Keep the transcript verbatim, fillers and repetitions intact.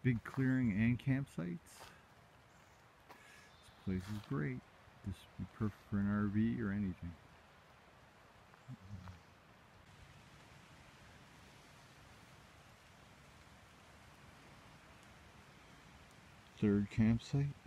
big clearing and campsites. This place is great. This would be perfect for an R V or anything. Third campsite.